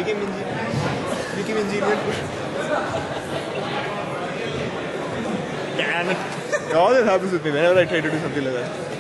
became engineer. Damn it. All this happens with me whenever I try to do something like that.